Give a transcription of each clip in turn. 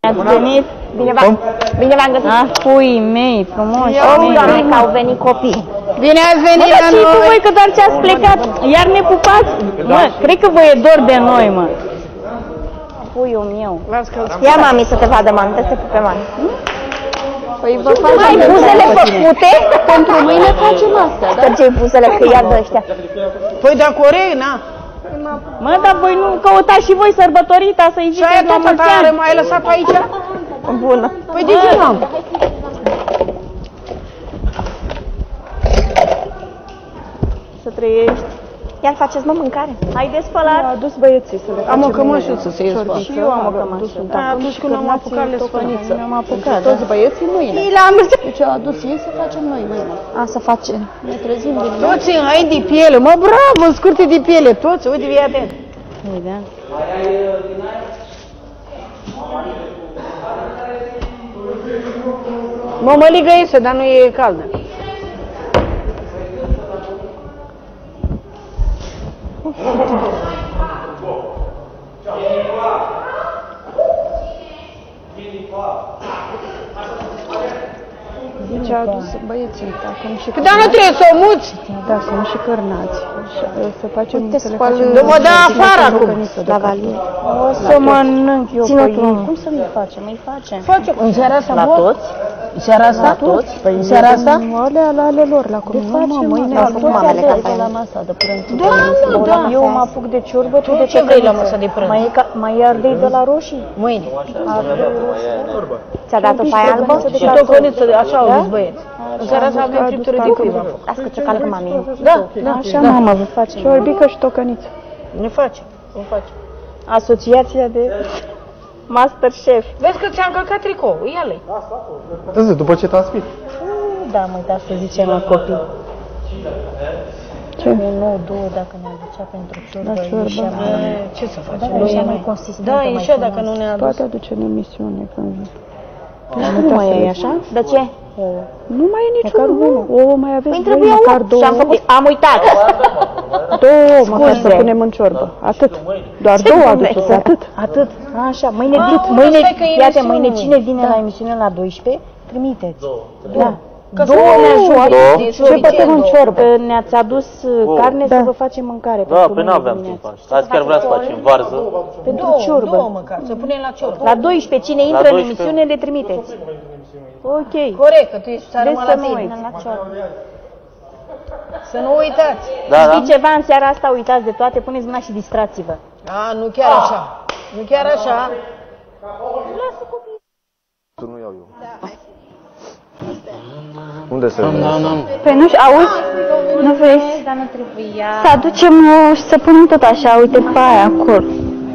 Ați venit? Bine v-am găsit. Ah, puii mei, frumoși. Oh, doamne, că au venit copii. Bine ați venit Mă, la dar ce cu noi! voi că doar ce-ați plecat? Iar ne pupați? Mă, cred că vă e dor de noi, mă. Puiul meu. Ia mami să te vadă, mami, să te pupe, mami. Păi vă facem Mai buzele făcute? pentru mâine facem astea, da? Să-ți buzele, că iar de ăștia. Păi da, corect, na? Mă, dar voi nu căutați și voi sărbătorita să-i Și aia ziceți la tot mulți tare ani? m-ai lăsat aici? Bună. Păi de ce n-am? Să trăiești. Iar faceți, mă, mâncare. Haideți spălat. A adus băieții să le facem Am o cămășuță să iei spate. Și eu am o cămașă. Atunci când am apucat le spăniță. Mi-am apucat, toți băieții mâine. La mulți. Deci au adus ei să facem noi mâine. A, să facem. Ne trezim din nou. Toți în hai de piele, mă, bravo, scurte de piele, toți, uite, fii atent. Da. Mămăligă iese, dar nu e caldă. Deci a adus băieții, acum și Păi dar nu trebuie să o muți. da, acum și cărnați. Și, să facem, Uite, să le spală- facem. Nu vă dă afară acum. La valier. O să mănânc eu Ține-o pe tu. ei. Cum să nu facem? Îi facem. Facem în seara asta, La bă? toți? În seara asta? La toți? Păi în seara asta? Alea la ale lor, la cum nu, mă, mâine Au la făcut toți mamele ca adevăr. pe la masa de prânz. Da, mă, da. Eu mă apuc de ciorbă, tu Tu de ce vrei la căcăniță. masa de prânz? Mai e ardei de la roșii? Mâine. Ți-a dat o paie albă? Și tocăniță, așa au zis băieți. În seara asta avem friptură de cuib. Las că ți-o calcă mami. Da, Așa, mamă, vă facem. Și orbică și tocăniță. ne facem. Ne facem. Asociația de Masterchef. Vezi că ți-am călcat tricou, ia-le. Da, după ce te-am spit. Da, mă, da, să zicem la copii. Ce? Nu, două, dacă ne aducea pentru ciorbă. La ciorbă. ieșea mai- Ce să facem? Da, ieșea mai consistentă, Da, mai ieșea dacă frumoasă. nu ne-a adus. Poate aduce în emisiune când vin. Nu mai e așa? De ce? Nu mai e niciun ouă. Ouă mai aveți Păi voi, trebuie măcar ouă. două. Și-am făcut. Am uitat. Două, măcar să Scuze. punem în ciorbă. Atât. Doar două aduceți, Dumnezeu. atât. Atât. Așa, mâine, stai că e iată, emisiune. mâine cine vine la emisiune la 12, trimiteți. Da. Că să Două nu ne ne ajungă ajunge. de Ce suficient, putem în două. ciorbă? Ne-ați adus carne să vă facem mâncare. Da, pentru pe mâine n-aveam timp dimineață. așa. Azi chiar vreau să facem varză. Pentru Două ciorbă. măcar, să punem la ciorbă. La 12, cine intră în 12. emisiune, le trimiteți. Ok. Corect, că tu ești țară Vreți mă să la nu tine. uiți. Să nu uitați. Da, da. Știți ceva în seara asta, uitați de toate, puneți mâna și distrați-vă. A, nu chiar așa. Nu chiar așa. Nu iau eu. Unde se vede? Păi nu știu, auzi? Nu vrei să aducem și să punem tot așa, uite, pe aia acolo.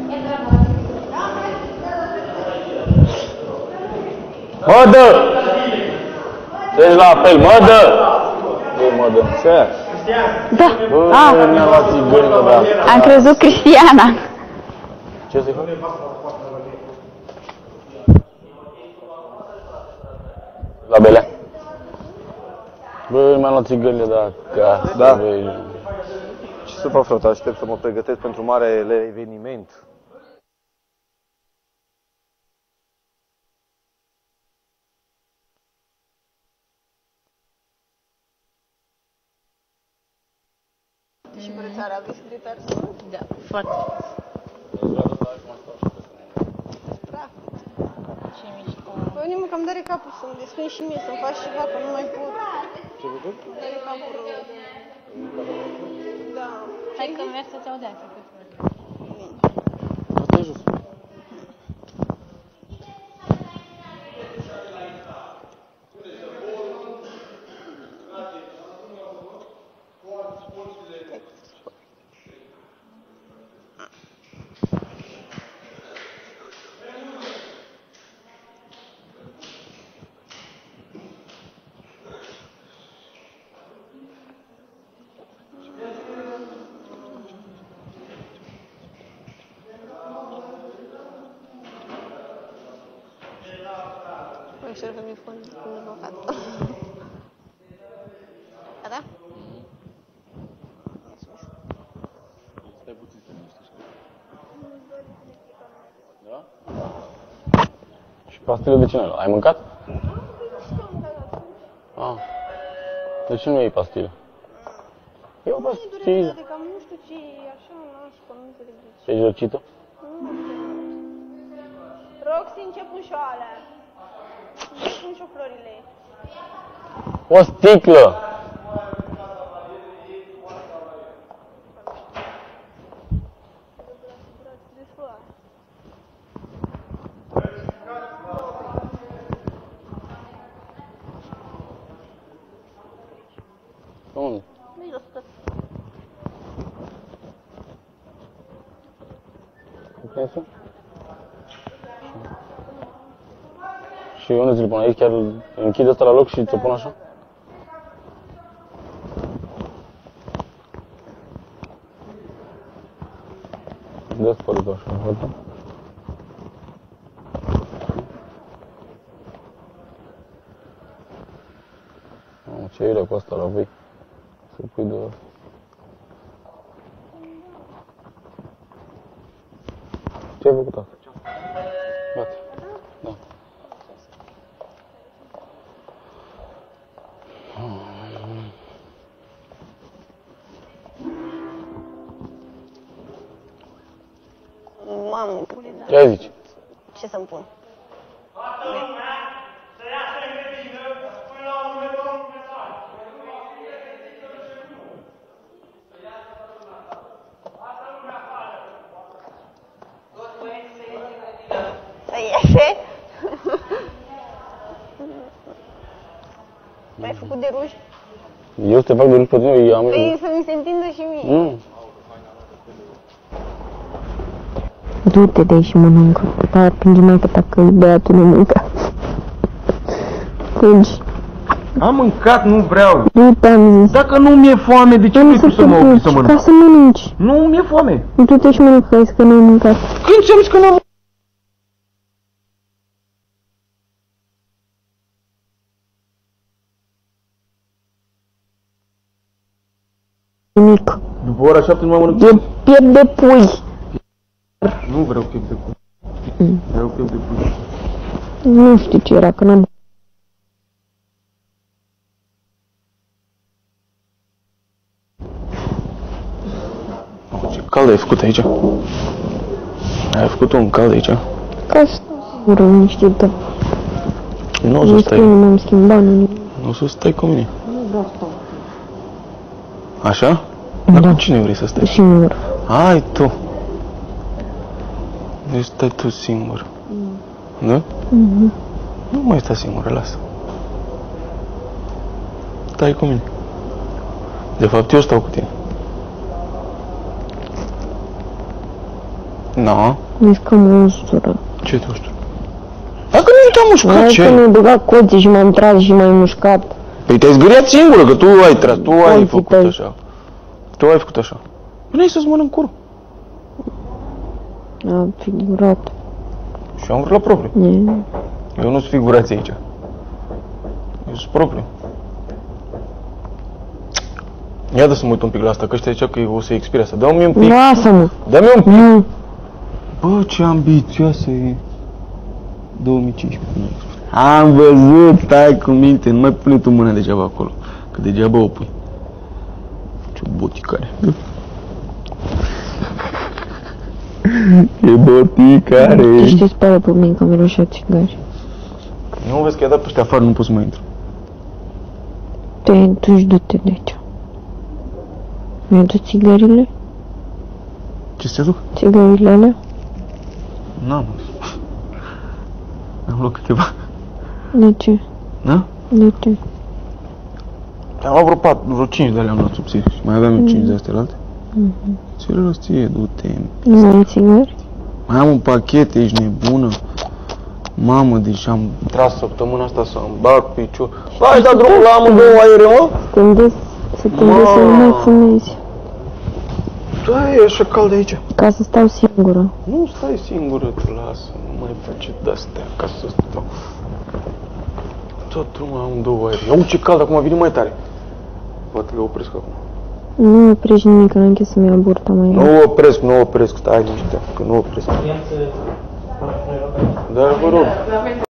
Mă dă! Treci la apel, mă dă! Bă, mă dă. Ce? Da. Bă, ne-a luat țigările, da. Am crezut Cristiana. Ce zic? La belea. Bă, mi-am luat țigările, da. Ca Da. să vezi. Ce să fac, frate? Aștept să mă pregătesc pentru marele eveniment. Păi nimeni că îmi dă capul să-mi descân și mie, să-mi faci ceva, că nu mai pot. Ce făcut? Îmi dă capul rău. Da. Hai că mergi să-ți audea. Asta e jos. Păi știu că mi-e fond cu blocat. Gata? Stai puțin să liniștești. Da? Pastile de ce n-ai luat? Ai mâncat? Ah. De ce nu iei pastile? E o pastilă. De cam nu știu ce e așa, nașpa, nu înțeleg de ce. Ești răcită? Roxy, încep ușoară. Încep ușo florile. O sticlă! Unde? Pensul? Și unde ți-l pun aici? Chiar închid ăsta la loc și ți-o pun așa? Dă-ți părul așa, văd? Mamă, ce iurea cu asta la voi? Să pui de... Ce ai făcut asta? Gata. Da. Mamă, Ce ai zici? ce să-mi pun? Să iese? M-ai făcut de ruj? Eu să te fac de ruj pe tine, eu am... Păi să mi se întindă și mie. Nu. Du-te de aici și mănâncă. Dar plânge mai că că băiatul nu mâncă. Plângi. Am mâncat, nu vreau. Du-te, am zis. Dacă nu mi-e foame, de ce nu să să mă ocup să ca mănânc? să mănânci. Nu mi-e foame. Du-te și mănâncă, că ai zis că nu ai mâncat. Când ți-am zis că n-am... Nimic. După ora 7 nu mai mănânc. E piept de pui. Nu vreau piept de pui. Vreau piept de pui. Nu știu ce era, că n-am... Ce cald ai făcut aici? Ai făcut un cald aici? Ca să stau liniștită. Nu o să Nici că stai. nu m-am schimbat, nu nimic. Nu o să stai cu mine. Așa? Dar cu cine vrei să stai? Singur. Hai tu. Deci stai tu singur. Da? Nu mai stai singură, lasă. Stai cu mine. De fapt, eu stau cu tine. No. Zici că mă ustură. Ce te ustură? Dacă nu te-am mușcat, Hai ce că ai? mi-ai băgat coții și m-am tras și m-ai mușcat. Păi te-ai zgâriat singură, că tu ai tras, tu ai Alții făcut tăi. așa. Tu ai făcut așa. Vrei să-ți mănânc curul. A figurat. Și eu am vrut la propriu. Eu nu sunt figurație aici. Eu sunt propriu. Ia dă să mă uit un pic la asta, că ăștia zicea că o să expire asta. Dă-mi un pic. Lasă-mă. Dă-mi un pic. Nu. Bă, ce ambițioasă e. 2015. Am văzut, stai cu minte, nu mai pune tu mâna degeaba acolo. Că degeaba o pui. Ce boticare. E boticare. Știi, spală pe mine că mi-a roșat țigari. Nu vezi că i-a dat pe ăștia afară, nu pot să mai intru. Tu-și du-te de aici. Mi-a dat țigările? Ce să te duc? Țigările alea? N-am. Am luat câteva. De ce? Da? De ce? Am luat vreo 5 de alea am luat subțiri. Și mai aveam 5 de astea alte. Ce le las ție, du-te. Nu mai ai țigări? Mai am un pachet, ești nebună. Mamă, deci am tras săptămâna asta să-mi bag picior. Hai, da drumul la amândouă aere, mă? Să te să nu mai fumezi. Da, e așa cald aici. Ca să stau singură. Nu stai singură, te lasă. Nu mai face de-astea ca să stau. Tot drumul la amândouă aere. Ia ce cald, acum vine mai tare. Poate le opresc acum. Nu oprești nimic, că n-am să-mi iau burta mai Nu opresc, stai liniște, că nu opresc. Da, vă rog.